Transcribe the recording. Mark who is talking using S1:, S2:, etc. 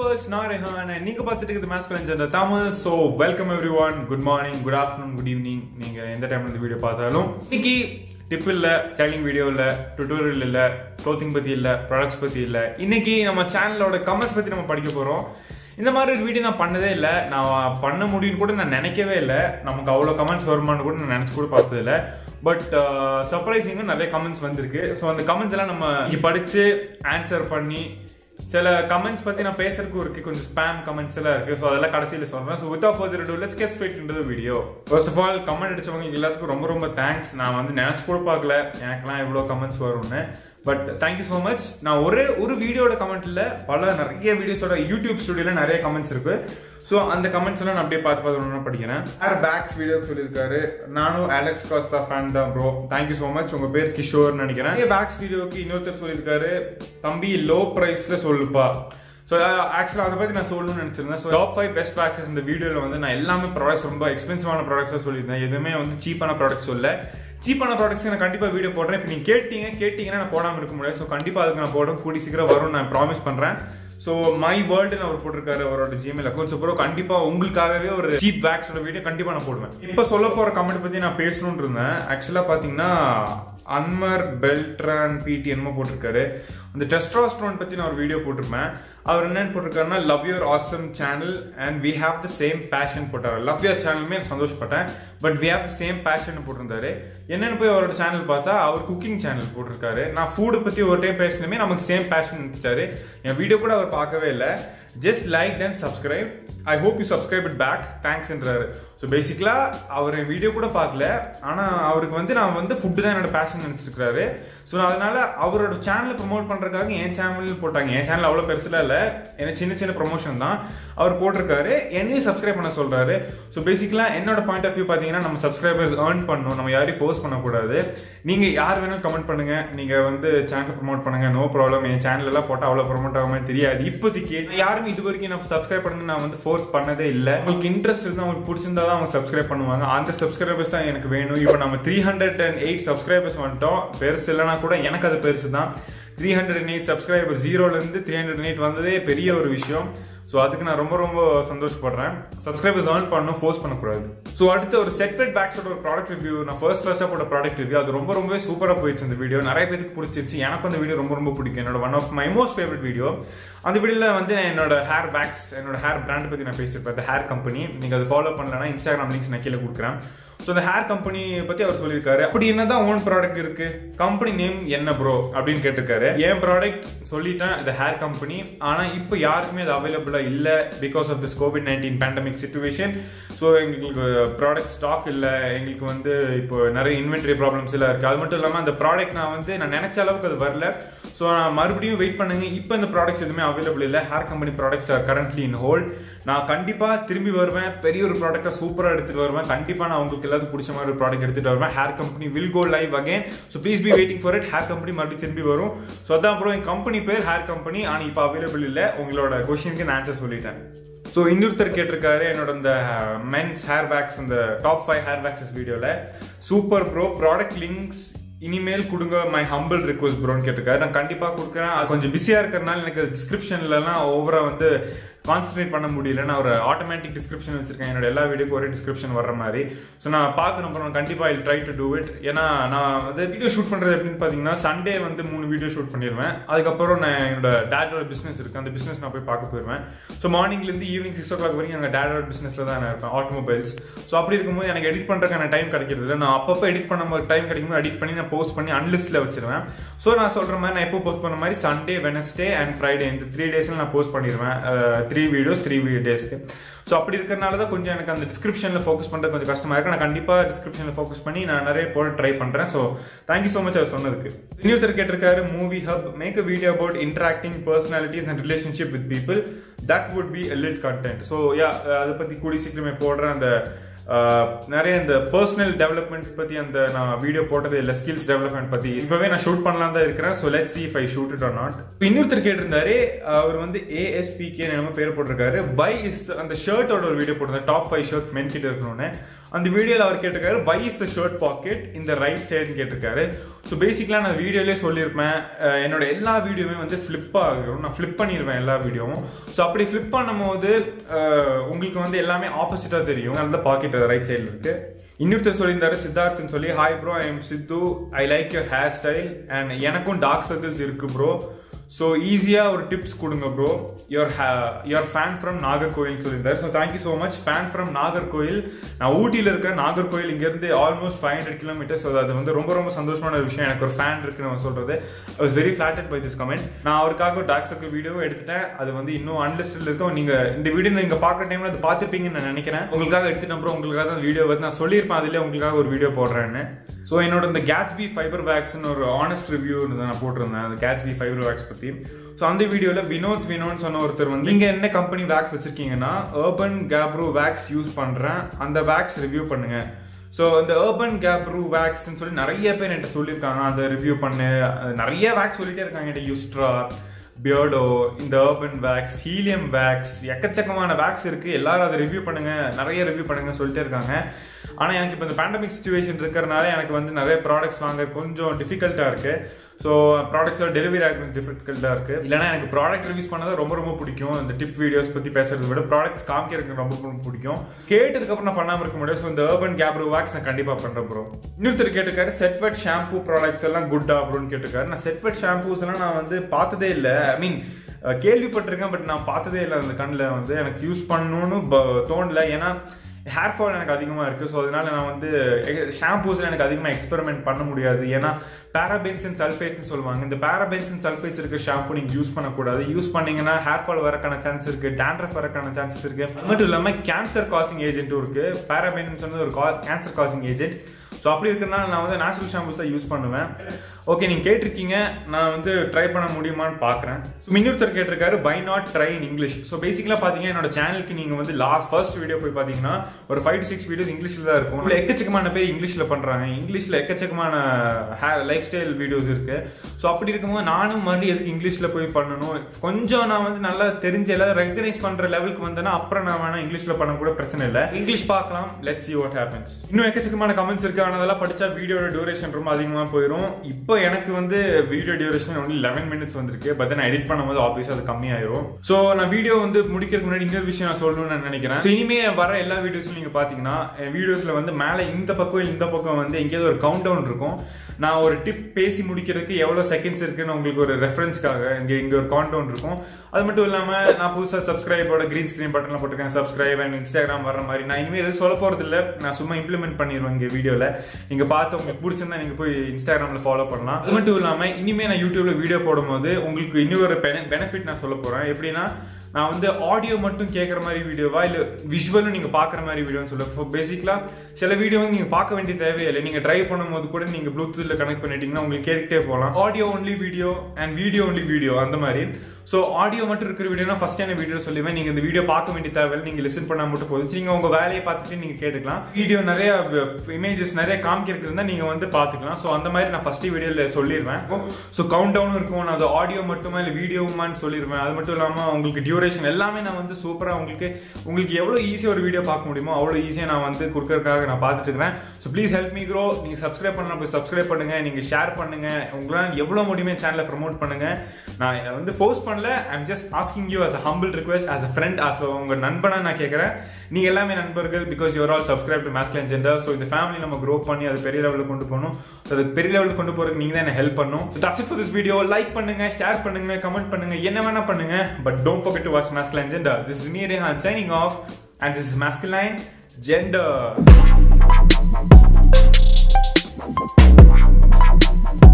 S1: viewers, நான் ரெஹான் நீங்க பார்த்துட்டு இருக்கிறது masculine gender Tamil. So welcome everyone, good morning, good afternoon, good evening. நீங்க எந்த டைம்ல இந்த வீடியோ பார்த்தாலும் இன்னைக்கு டிப் இல்ல, ஸ்டைலிங் வீடியோ இல்ல, டுட்டோரியல் இல்ல, க்ளோத்திங் பத்தி இல்ல, ப்ராடக்ட்ஸ் பத்தி இல்ல. இன்னைக்கு நம்ம சேனலோட கமெண்ட்ஸ் பத்தி நம்ம படிக்க போறோம். இந்த மாதிரி ஒரு வீடியோ நான் பண்ணதே இல்லை, நான் பண்ண முடியும்னு கூட நான் நினைக்கவே இல்லை. நமக்கு அவ்வளோ கமெண்ட்ஸ் வருமானு கூட நான் நினச்சி கூட பார்த்தது இல்லை. பட் சர்ப்ரைசிங்காக நிறைய கமெண்ட்ஸ் வந்திருக்கு. ஸோ அந்த கமெண்ட்ஸ் எல்லாம் நம்ம இங்கே படித்து ஆன்சர் பண்ணி, சில கமெண்ட்ஸ் பற்றி நான் பேசுறதுக்கு இருக்கு, கொஞ்சம் ஸ்பேம் கமெண்ட்ஸ் எல்லாம் இருக்கு. ஸோ அதெல்லாம் கடைசியில் சொல்கிறேன். So without further ado, let's get straight into the video. First of all comment அடிச்சவங்க எல்லாத்துக்கும் ரொம்ப ரொம்ப தேங்க்ஸ். நான் வந்து நினச்சி கூட பார்க்கல எனக்குலாம் எவ்வளோ கமெண்ட்ஸ் வரும்னு. But thank you so much. நான் ஒரு வீடியோட கமெண்ட்ல நிறைய வீடியோஸோட யூடியூப் ஸ்டுடியோல நிறைய கமெண்ட்ஸ் இருக்கு. ஸோ அந்த கமெண்ட்ஸ் எல்லாம் நான் அப்படியே பார்த்து படிக்கிறேன். பேக்ஸ் வீடியோ சொல்லியிருக்காரு, நானும் அலெக்ஸ் காஸ்டா ஃபேன் தான் ப்ரோ. Thank you so much. உங்க பேர் கிஷோர்னு நினைக்கிறேன். பேக்ஸ் வீடியோக்கு இன்னொருத்தர் சொல்லியிருக்காரு, தம்பி லோ பிரைஸ்ல சொல்லுப்பா. ஸோ ஆக்சுவலாக அதை பற்றி நான் சொல்லணும்னு நினச்சிருந்தேன். ஸோ டாப் 5 பெஸ்ட் வேக்ஸஸ் இந்த வீடியோவில் வந்து நான் எல்லாமே ப்ராடக்ட்ஸ் ரொம்ப எக்ஸ்பென்சிவான ப்ராடக்ட்ஸாக சொல்லியிருந்தேன். எதுவுமே வந்து சீப்பான ப்ராடக்ட்ஸ் சொல்ல. சீப்பான ப்ராடக்ட்ஸ் நான் கண்டிப்பாக வீடியோ போடுறேன். இப்போ நீங்கள் கேட்டீங்கன்னா நான் போடாமல் இருக்க முடியாது. ஸோ கண்டிப்பாக அதுக்கு நான் போடுறேன், கூடி சீக்கிரம் வரும் நான் ப்ராமிஸ் பண்ணுறேன். ஸோ மை வேர்ல்டுன்னு அவர் போட்டிருக்காரு அவரோட ஜிமெயில் அக்கௌண்ட். ஸோ கண்டிப்பாக உங்களுக்காகவே ஒரு சீப் வேக்ஸோட வீடியோ கண்டிப்பாக நான் போடுவேன். இப்போ சொல்ல போகிற கமெண்ட் பற்றி நான் பேசணும்னு இருந்தேன். ஆக்சுவலாக பார்த்தீங்கன்னா அன்மர் பெல்ட்ரான் பிடி என்னமோ போட்டிருக்காரு. அந்த டெஸ்டோஸ்டெரான் பற்றி நான் ஒரு வீடியோ போட்டிருப்பேன். அவர் என்னன்னு போட்டிருக்காருன்னா, love your awesome channel and we have the same passion போட்டார். லவ் யுவர் சேனலுமே சந்தோஷப்பட்டேன். But we have the same passion போட்டிருந்தாரு. என்னன்னு போய் அவரோட சேனல் பார்த்தா அவர் குக்கிங் சேனல் போட்டிருக்காரு. நான் ஃபுட் பற்றி ஒரு டைம் பேசணுமே நமக்கு சேம் பேஷன் நினைச்சிட்டாரு. என் வீடியோ கூட அவர் பார்க்கவே இல்லை. Just like and subscribe. I hope you subscribe it back. Thanks என்றாரு. ஸோ பேசிக்கலா அவர் என் வீடியோ கூட பார்க்கல, ஆனால் அவருக்கு வந்து நான் வந்து ஃபுட்டு தான் என்னோட பேஷன் நினைச்சிருக்காரு. ஸோ அதனால அவரோட சேனலை ப்ரொமோட் பண்றதுக்காக என் சேனல் போட்டாங்க. என் சேனல் அவ்வளோ பெருசுல இல்லை, எனக்கு சின்ன சின்ன ப்ரொமோஷன் தான் அவர் போட்டிருக்காரு. என்னையும் சப்ஸ்கிரைப் பண்ண சொல்றாரு. ஸோ பேசிக்கலா என்னோட பாயிண்ட் ஆஃப் வியூ பார்த்தீங்கன்னா, நம்ம சப்ஸ்கிரைபர்ஸ் ஏர்ன் பண்ணணும், நம்ம யாரையும் ஃபோர்ஸ் பண்ணக்கூடாது. நீங்க யார் வேணும் கமெண்ட் பண்ணுங்க, நீங்க வந்து சேனல் ப்ரொமோட் பண்ணுங்க, நோ ப்ராப்ளம். என் சேனல் எல்லாம் போட்டால் அவ்வளோ ப்ரொமோட் ஆகாம தெரியாது இப்போதைக்கு. யாருமே இது வரைக்கும் நான் சப்ஸ்கிரைப் பண்ணுங்க நான் வந்து ஃபோர்ஸ் பண்ணதே இல்லை. உங்களுக்கு இன்ட்ரெஸ்ட் இருந்தால், உங்களுக்கு பிடிச்சிருந்தா தான் அவங்க சப்ஸ்கிரைப் பண்ணுவாங்க. அந்த சப்ஸ்கிரைபர்ஸ் தான் எனக்கு வேணும். இப்போ நம்ம 308 சப்ஸ்கிரைபர்ஸ் வந்துட்டோம். பெருசு இல்லைனா கூட எனக்கு அது பெருசு தான். 308 சப்ஸ்கிரைபர், 0ல இருந்து 308 வந்ததே பெரிய ஒரு விஷயம். ஸோ அதுக்கு நான் ரொம்ப ரொம்ப சந்தோஷப்படுறேன். சப்ஸ்கிரைபர்ஸ் ஏர்ன் பண்ணணும், ஃபோர்ஸ் பண்ணக்கூடாது. ஸோ அடுத்து ஒரு செட்வெட் பேக்ஸோட ஒரு ப்ராடக்ட் ரிவ்யூ. நான் ஃபர்ஸ்டா போட்ட ப்ராடக்ட் ரிவ்யூ அது ரொம்பவே சூப்பராக போயிடுச்சு. அந்த வீடியோ நிறைய பேருக்கு பிடிச்சிருச்சு. எனக்கு அந்த வீடியோ ரொம்ப பிடிக்கும். என்னோட one of my most favourite video. அந்த வீடியோல வந்து என்னோட ஹேர் பேக்ஸ், என்னோட ஹேர் பிராண்ட் பத்தி நான் பேசியிருப்பேன். அந்த ஹேர் கம்பெனி நீங்க அதை ஃபாலோ பண்ணலன்னா இன்ஸ்டாகிராம் லிங்க்ஸ் நான் கீழே கொடுக்குறேன். ஸோ அந்த ஹேர் கம்பெனி பத்தி அவர் சொல்லியிருக்காரு. அப்படி என்னதான் ஓன் ப்ராடக்ட் இருக்கு, கம்பெனி நேம் என்ன ப்ரோ அப்படின்னு கேட்டிருக்காரு. என் ப்ராடக்ட் சொல்லிட்டேன், இந்த ஹேர் கம்பெனி. ஆனா இப்போ யாருக்குமே அது அவைலபிளா இல்லை because of this COVID-19 pandemic situation. So எங்களுக்கு ப்ராடக்ட் ஸ்டாக் இல்லை. எங்களுக்கு வந்து இப்போ நிறைய இன்வென்டரி ப்ராப்ளம்ஸ் எல்லாம் இருக்கு. அது மட்டும் இல்லாமல் அந்த ப்ராடக்ட் நான் நினைச்ச அளவுக்கு அது வரல. ஸோ நான் மறுபடியும் வெயிட் பண்ணுங்க. இப்போ இந்த ப்ராடக்ட்ஸ் எதுவுமே அவைலபிள் இல்லை. Hair company products are currently in hold. நான் கண்டிப்பா திரும்பி வருவேன், பெரிய ஒரு ப்ராடக்டா சூப்பரா எடுத்துட்டு வருவேன். கண்டிப்பா நான் உங்களுக்கு எல்லாத்துக்கும் பிடிச்ச மாதிரி ஒரு ப்ராடக்ட் எடுத்துட்டு வருவேன். Hair company will go live again. So please be waiting for it. Hair company மறுபடியும் திரும்பி வரும். ஸோ அதான் ப்ரோ, என் கம்பெனி பேர் ஹேர் கம்பெனி. ஆனால் இப்போ அவைலபிள் இல்லை. உங்களோட கொஸ்டினுக்கு நான் ஆன்சர் சொல்லிட்டேன். ஸோ இன்னொருத்தர் கேட்டிருக்காரு, என்னோட இந்த மென்ஸ் ஹேர் பேக்ஸ், இந்த டாப் 5 ஹேர் பேக்ஸஸ் வீடியோல சூப்பர் ப்ரோ, ப்ராடக்ட் லிங்க்ஸ் இனிமேல் கொடுங்க, மை ஹம்பிள் ரிக்வெஸ்ட் ப்ரோன்னு கேட்டிருக்காரு. நான் கண்டிப்பா கொடுக்குறேன். அது கொஞ்சம் பிஸியா இருக்கிறதுனால எனக்கு டிஸ்கிரிப்ஷன்லாம் ஓவரா வந்து கான்சன்ட்ரேட் பண்ண முடியல. நான் ஒரு ஆட்டோமேட்டிக் டிஸ்கிரிப்ஷன் வச்சிருக்கேன். என்னோட எல்லா வீடியோக்கும் ஒரே டிஸ்கிரிப்ஷன் வர்ற மாதிரி. ஸோ நான் பார்க்கணும் அப்புறம் கண்டிப்பா I try to do it. ஏன்னா நான் வந்து வீடியோ ஷூட் பண்றது எப்படின்னு பாத்தீங்கன்னா, சண்டே வந்து 3 வீடியோ ஷூட் பண்ணிடுவேன். அதுக்கப்புறம் நான் என்னோட டேடோட பிசினஸ் இருக்கு, அந்த பிசினஸ் நான் போய் பார்க்க போயிருவேன். ஸோ மார்னிங்ல இருந்து ஈவினிங் 6 o'clock வரைக்கும் எங்க டேடோட பிசினஸ்ல தான் நான் இருப்பேன், ஆட்டோமொபைல்ஸ். ஸோ அப்படி இருக்கும்போது எனக்கு எடிட் பண்றதுக்கான டைம் கிடைக்கிறது இல்லை. நான் அப்பப்போ எடிட் பண்ண டைம் கிடைக்கும்போது எடிட் பண்ணி நான் போஸ்ட் பண்ணி அன்லிஸ்ட்ல வச்சிருவேன். ஸோ நான் சொல்ற மாதிரி நான் எப்போ போஸ்ட் பண்ண மாதிரி சண்டே, வெனஸ்டே அண்ட் ஃப்ரைடே இந்த 3 டேஸ்ல நான் போஸ்ட் பண்ணிடுவேன். 3 வீடியோஸ் 3 டேஸ்க்கு. ஸோ அப்படி இருக்கிறனால தான் கொஞ்சம் எனக்கு அந்த டிஸ்கிரிப்ஷனில் ஃபோக்கஸ் பண்ணுறது கொஞ்சம் கஷ்டமா இருக்கு. நான் கண்டிப்பாக டிஸ்கிரிப்ஷனில் ஃபோக்கஸ் பண்ணி நான் நிறைய போட ட்ரை பண்ணுறேன். ஸோ தேங்க்யூ ஸோ மச் அவர் சொன்னதுக்கு. இன்னொருத்தர் கேட்டிருக்காரு, movie hub make a video about interacting personalities and relationship with people, that would be a lit content. So அதை பற்றி கூடி சீக்கிரமே போடுறேன். அந்த நிறைய இந்த பர்சனல் டெவலப்மெண்ட் பத்தி அந்த நான் வீடியோ போட்டது இல்லை, ஸ்கில்ஸ் டெவலப்மெண்ட் பத்தி இப்பவே நான் ஷூட் பண்ணலாம் தான் இருக்கிறேன். So let's see if I shoot it or not. இன்னொருத்தர் கேட்டிருந்தாரு, அவர் வந்து ASPK நம்ம பேர் போட்டிருக்காரு. வை இஸ் அந்த ஷர்ட்டோட ஒரு வீடியோ போட்டிருந்தாரு, டாப் 5 ஷர்ட்ஸ் மென் கிட்ட இருக்கணும்னு. அந்த வீடியோல அவர் கேட்டிருக்காரு why is the shirt pocket in the right side னு கேட்டிருக்காரு. ஸோ பேசிக்கலா நான் வீடியோலயே சொல்லியிருப்பேன், என்னோட எல்லா வீடியோவுமே வந்து ஃபிளிப் ஆகும், நான் ஃபிளிப் பண்ணிடுவேன் எல்லா வீடியோவும். ஸோ அப்படி ஃபிளிப் பண்ணும்போது உங்களுக்கு வந்து எல்லாமே ஆப்போசிட்டா தெரியும். அந்த பாக்கெட் ரைட் சைடில் இருக்கு. இன்னொருத்தர் சொல்லியிருந்தாரு சித்தார்த்னு சொல்லி, hi bro, I am Siddhu, I like your hair style and எனக்கும் டார்க் சர்க்கிள்ஸ் இருக்கு ப்ரோ, ஸோ ஈஸியாக ஒரு டிப்ஸ் கொடுங்க bro, your fan from Nagercoil சொல்லியிருந்தார். So thank you so much. Fan from Nagercoil. நான் ஊட்டியில் இருக்கிற நாகர்கோயில் இங்கேருந்து ஆல்மோஸ்ட் 500 கிலோமீட்டர்ஸ். ஸோ அது வந்து ரொம்ப ரொம்ப சந்தோஷமான விஷயம். எனக்கு ஒரு ஃபேன் இருக்குன்னு நான் சொல்றது. I was very flattered by this comment. நான் அவருக்காக ஒரு டார்க் சர்க்கிள் வீடியோ எடுத்துட்டேன். அது வந்து இன்னும் அன்லிஸ்டில் இருக்கும். நீங்கள் இந்த வீடியோ நீங்கள் பார்க்குற டைமில் அது பார்த்துப்பீங்கன்னு நான் நினைக்கிறேன். உங்களுக்காக எடுத்துட்டேன் ப்ரோ, உங்களுக்காக அந்த வீடியோ வந்து நான் சொல்லியிருப்பேன், அதிலே உங்களுக்காக ஒரு வீடியோ போடுறேன்னு. ஸோ என்னோட இந்த கேட்ஸ்பி ஃபைபர் வேக்ஸ்னு ஒரு ஆனஸ்ட் ரிவ்யூ நான் போட்டிருந்தேன் அந்த கேட்ஸ்பி ஃபைபர் வேக்ஸ் பற்றி. ஸோ அந்த வீடியோவில் வினோத்னு சொன்ன ஒருத்தர் வந்து, நீங்கள் என்ன கம்பெனி வேக்ஸ் வச்சிருக்கீங்கன்னா Urban Gabru வேக்ஸ் யூஸ் பண்ணுறேன், அந்த வேக்ஸ் ரிவ்யூ பண்ணுங்க. ஸோ இந்த Urban Gabru வேக்ஸ்ன்னு சொல்லி நிறைய பேர் என்கிட்ட சொல்லியிருக்காங்க, அதை ரிவ்யூ பண்ணு. நிறைய வேக்ஸ் சொல்லிட்டே இருக்காங்க என்கிட்ட, யூஸ்ட்ரா, பியர்டோ, இந்த Urban வேக்ஸ், ஹீலியம் வேக்ஸ், எக்கச்சக்கமான வேக்ஸ் இருக்கு, எல்லாரும் அதை ரிவ்யூ பண்ணுங்க, நிறைய ரிவ்யூ பண்ணுங்க சொல்லிட்டே இருக்காங்க. ஆனால் எனக்கு இப்போ இந்த பேண்டமிக் சுச்சுவேஷன் இருக்கிறனால எனக்கு வந்து நிறைய ப்ராடக்ட்ஸ் வாங்க கொஞ்சம் டிஃபிகல்ட்டாக இருக்கு. ஸோ ப்ராடக்ட்ஸோட டெலிவரி ஆகிறது டிஃபிகல்ட்டாக இருக்கு. இல்லைனா எனக்கு ப்ராடக்ட் ரிவ்யூஸ் பண்ணதான் ரொம்ப ரொம்ப பிடிக்கும். இந்த டிப் வீடியோஸ் பற்றி பேசுறதை விட ப்ராடக்ட்ஸ் காமிக்கிறதுக்கு ரொம்ப ரொம்ப பிடிக்கும். கேட்டதுக்கப்புறம் நான் பண்ணாமல் இருக்க முடியாது. ஸோ இந்த Urban Gabru வேக்ஸ் நான் கண்டிப்பாக பண்ணுறேன் ப்ரோ. இன்னொருத்தர் கேட்டிருக்காரு செட்வெட் ஷாம்பூ ப்ராடக்ட்ஸ் எல்லாம் குட்டா ப்ரோன்னு கேட்டிருக்காரு. நான் செட்வெட் ஷாம்பூஸ் எல்லாம் நான் வந்து பார்த்ததே இல்லை. ஐ மீன் கேள்விப்பட்டிருக்கேன், பட் நான் பார்த்ததே இல்லை. அந்த கண்ணில் வந்து எனக்கு யூஸ் பண்ணணும்னு தோணல. ஏன்னா ஹேர் ஃபால் எனக்கு அதிகமாக இருக்குது. ஸோ அதனால நான் வந்து ஷாம்பூஸில் எனக்கு அதிகமாக எக்ஸ்பெரிமெண்ட் பண்ண முடியாது. ஏன்னா பேராபென்ஸ் அண்ட் சல்ஃபேட்னு சொல்லுவாங்க. இந்த பேராபென்ஸ் அண்ட் சல்ஃபேட்ஸ் இருக்க ஷாம்பூ நீங்கள் யூஸ் பண்ணக்கூடாது. யூஸ் பண்ணீங்கன்னா ஹேர் ஃபால் வரக்கான சான்ஸ் இருக்குது, டேண்ட்ரஃப் வரக்கான சான்சஸ் இருக்குது. அது மட்டும் இல்லாமல் கேன்சர் காசிங் ஏஜென்ட்டும் இருக்குது. பேராபென்ஸ் வந்து ஒரு கேன்சர் காசிங் ஏஜென்ட். ஸோ அப்படி இருக்கிறனால நான் வந்து நேச்சுரல் ஷாம்பூஸ் தான் யூஸ் பண்ணுவேன். ஓகே, நீங்கள் கேட்டிருக்கீங்க, நான் வந்து ட்ரை பண்ண முடியுமான்னு பார்க்குறேன். ஸோ இன்னொருத்தர் கேட்டிருக்காரு why not try in English. So பேசிக்கலாக பார்த்தீங்கன்னா என்னோட சேனலுக்கு நீங்கள் வந்து ஃபர்ஸ்ட் வீடியோ போய் பார்த்தீங்கன்னா ஒரு 5 to 6 வீடியோஸ் இங்கிலீஷில் தான் இருக்கும். இல்லை எக்கச்சக்கமான பேர் இங்கிலீஷில் பண்ணுறாங்க, இங்கிலீஷில் எக்கச்சக்கமான லைஃப் ஸ்டைல் வீடியோஸ் இருக்கு. ஸோ அப்படி இருக்கும்போது நானும் மறுபடியும் எதுக்கு இங்கிலீஷில் போய் பண்ணணும், கொஞ்சம் நான் வந்து நல்லா தெரிஞ்ச எல்லாரும் ரெகனைஸ் பண்ணுற லெவலுக்கு வந்தேன்னா அப்புறம் நான் வேணா இங்கிலீஷில் பண்ண கூட பிரச்சனை இல்லை. இங்கிலீஷ் பார்க்கலாம், லெட்ஸ் see what happens. இன்னும் எக்கச்சக்கமான கமெண்ட்ஸ் இருக்கு, ஆனால் அதெல்லாம் படிச்சா வீடியோட டியூரேஷன் ரொம்ப அதிகமாக போயிடும். இப்போ எனக்கு வந்து வீடியோ டியூரேஷன் only 11 minutes வந்திருக்கு. பட் நான் எடிட் பண்ணும்போது ஆப்வியஸா அது கம்மியாயிரும். ஸோ நான் வீடியோ வந்து முடிக்கிறதுக்கு முன்னாடி இன்னொரு விஷயம் நான் சொல்லணும்னு நான் நினைக்கிறேன். இனிமே வர எல்லா வீடியோஸும் நீங்க பாத்தீங்கன்னா வீடியோஸ்ல வந்து மேலே இந்த பக்கம் வந்து எங்கேயாவது ஒரு கவுண்ட் டவுன் இருக்கும். நான் ஒரு டிப் பேசி முடிக்கிறதுக்கு எவ்வளவு செகண்ட்ஸ் இருக்குன்னு உங்களுக்கு ஒரு ரெஃபரன்ஸ்க்காக இங்க ஒரு கவுண்ட் டவுன் இருக்கும். அது மட்டும் இல்லாம நான் புதுசாக சப்ஸ்கிரைபோட கிரீன் ஸ்கிரீன் பட்டன்ல போட்டிருக்கேன், சப்ஸ்கிரைப் அண்ட் இன்ஸ்டாகிராம் வர மாதிரி. நான் இனிமேல் எதுவும் சொல்ல போறது இல்லை, நான் சும்மா இம்ப்ளிமெண்ட் பண்ணிடுவேன் இங்க வீடியோல. நீங்க பார்த்து உங்களுக்கு பிடிச்சிருந்தா நீங்க போய் இன்ஸ்டாகிராம்ல ஃபாலோ பண்ணலாம். அது மட்டும் இல்லாம இனிமே நான் யூடியூப்ல வீடியோ போடும்போது உங்களுக்கு இன்னொரு பெனிஃபிட் நான் சொல்ல போறேன். எப்படின்னா நான் வந்து ஆடியோ மட்டும் கேட்கற மாதிரி வீடியோவா இல்ல விஷுவலும் நீங்க பாக்குற மாதிரி வீடியோன்னு சொல்ல. பேசிக்கலா சில வீடியோ வந்து நீங்க பார்க்க வேண்டிய தேவையில்லை. நீங்க டிரைவ் பண்ணும்போது கூட நீங்க ப்ளூடூத்ல கனெக்ட் பண்ணிட்டீங்கன்னா உங்களுக்கு கேட்டுட்டே போகலாம். Audio only video and video only video அந்த மாதிரி. ஸோ ஆடியோ மட்டும் இருக்கிற வீடியோனா ஃபர்ஸ்ட் என்ன வீடியோ சொல்லுவேன், நீங்க இந்த வீடியோ பார்க்க வேண்டிய தேவையில்லை, நீங்க லிசன் பண்ணா மட்டும் போதும். நீங்க உங்க வேலையை பார்த்துட்டு நீங்க கேட்டுக்கலாம். வீடியோ நிறைய இமேஜஸ் நிறைய காமிக்கிறதுனா நீங்க வந்து பாத்துக்கலாம். ஸோ அந்த மாதிரி நான் ஃபர்ஸ்ட் வீடியோல சொல்லிடுவேன். ஸோ கவுண்ட் டவுன் இருக்கும், நான் அது ஆடியோ மட்டுமா இல்லை வீடியோமான்னு சொல்லிடுவேன். அது மட்டும் இல்லாம உங்களுக்கு டியூரேஷன் எல்லாமே நான் வந்து சூப்பரா உங்களுக்கு எவ்வளவு ஈஸியா ஒரு வீடியோ பார்க்க முடியுமோ அவ்வளவு ஈஸியா நான் வந்து கொடுக்கறதுக்காக நான் பார்த்துட்டு இருக்கிறேன். So please help me grow. நீங்க சப்ஸ்கிரைப் பண்ணலாம், போய் சப்ஸ்கிரைப் பண்ணுங்க, நீங்க ஷேர் பண்ணுங்க, உங்களால எவ்வளவு முடியுமே சேனலை ப்ரமோட் பண்ணுங்க. நான் வந்து ஃபோர்ஸ் பண்ணல, I'm just asking you as a humble request, as a friend, as உங்க நண்பனா நான் கேட்கறேன். நீங்க எல்லாமே நண்பர்கள், because you are all subscribed to Masculine Gender. So இந்த ஃபேமிலி நம்ம grow பண்ணி அது பெரிய லெவலுக்கு கொண்டு போகணும். So அது பெரிய லெவலுக்கு கொண்டு போறதுக்கு நீங்க தான் என்ன ஹெல்ப் பண்ணணும். So that's it for this video. Like பண்ணுங்க, ஷேர் பண்ணுங்க, கமெண்ட் பண்ணுங்க, என்ன வேணா பண்ணுங்க. But don't forget to watch Masculine Gender. This is me, Rehan, signing off, and this is Masculine Gender.